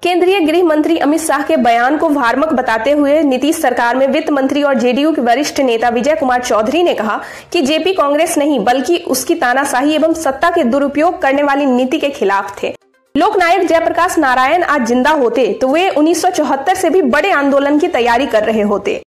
केंद्रीय गृह मंत्री अमित शाह के बयान को भ्रामक बताते हुए नीतीश सरकार में वित्त मंत्री और जेडीयू के वरिष्ठ नेता विजय कुमार चौधरी ने कहा कि जेपी कांग्रेस नहीं बल्कि उसकी तानाशाही एवं सत्ता के दुरुपयोग करने वाली नीति के खिलाफ थे। लोकनायक जयप्रकाश नारायण आज जिंदा होते तो वे 1974 से भी बड़े आंदोलन की तैयारी कर रहे होते।